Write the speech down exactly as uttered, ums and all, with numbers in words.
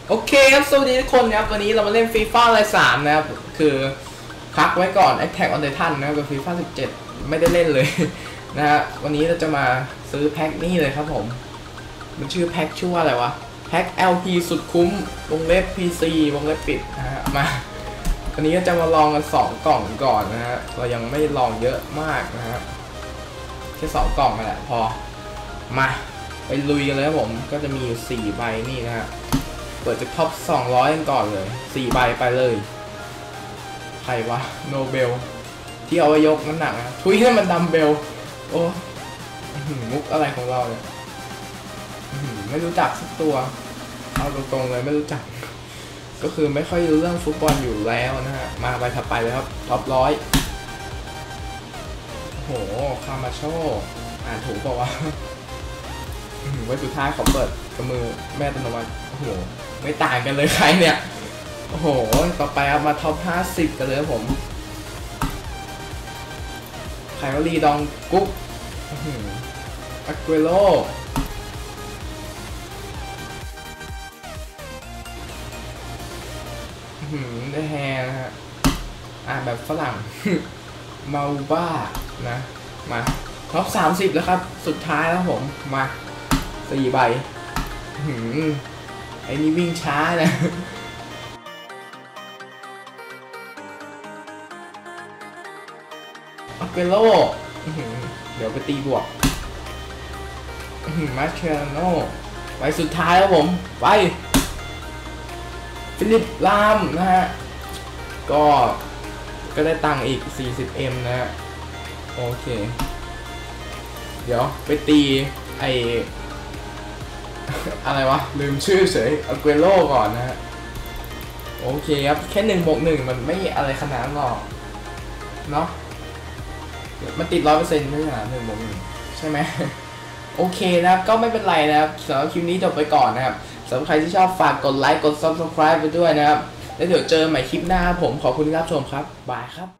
โอเคครับสวัสดีทุกคนนะครับวันนี้เรามาเล่นฟีฟ่าไลน์สามนะครับคือพักไว้ก่อน Attack on Titan นะครับกับฟีฟ่าสิบเจ็ดไม่ได้เล่นเลยนะฮะวันนี้เราจะมาซื้อแพ็คนี่เลยครับผมมันชื่อแพ็คชื่อว่าอะไรวะแพ็ค แอล พี สุดคุ้มวงเล็บ พี ซี วงเล็บปิดนะฮะมาวันนี้ก็จะมาลองกันสองกล่องก่อนนะฮะเรายังไม่ลองเยอะมากนะฮะแค่สองกล่องนั่นแหละพอมาไปลุยกันเลยครับผมก็จะมีอยู่สี่ใบนี่นะฮะเปิดจากท็อปสองร้อยกันก่อนเลยสี่ใบไปเลยใครวะโนเบลที่เอาไว้ยกน้ำหนักนะทุยให้มันดัมเบลโอ้มุกอะไรของเราเนี่ยไม่รู้จักสักตัวเอาตรงๆเลยไม่รู้จักก็คือไม่ค่อยรู้เรื่องฟุตบอลอยู่แล้วนะฮะมาใบถัดไปเลยครับท็อปร้อยโอ้โหคามาโชอ่านถูกเปล่าวะไว้สุดท้ายขอเปิดกับมือแม่ตโนมัติโอ้โหไม่ต่างกันเลยใครเนี่ยโอ้โหต่อไปเอามาท็อปห้าสิบกันเลยครับผมไคลลีดองกุ๊กอากุโรได้แฮนะฮะอ่านแบบฝรั่งมาบ้านะมาท็อปสามสิบแล้วครับสุดท้ายแล้วผมมาสี่ใบไอ้นี่วิ่งช้านะอาเกโลเดี๋ยวไปตีบวกมาเชโนไปสุดท้ายแล้วผมไปฟิลิปลามนะฮะก็ก็ได้ตังค์อีก สี่สิบเอ็ม นะฮะโอเคเดี๋ยวไปตีไออะไรวะลืมชื่อเฉยอาเกโรก่อนนะฮะโอเคครับแค่หนึ่งบวกหนึ่งมันไม่อะไรขนาดนั้นหรอกเนาะมันติดร้อยเปอร์เซ็นต์ไม่ใช่หรอหนึ่งบวกหนึ่งใช่ไหมโอเคนะครับก็ไม่เป็นไรนะครับสำหรับคลิปนี้จบไปก่อนนะครับสำหรับใครที่ชอบฝากกดไลค์กด ซับสไครบ์ ไปด้วยนะครับแล้วเดี๋ยวเจอใหม่คลิปหน้าผมขอบคุณที่รับชมครับบายครับ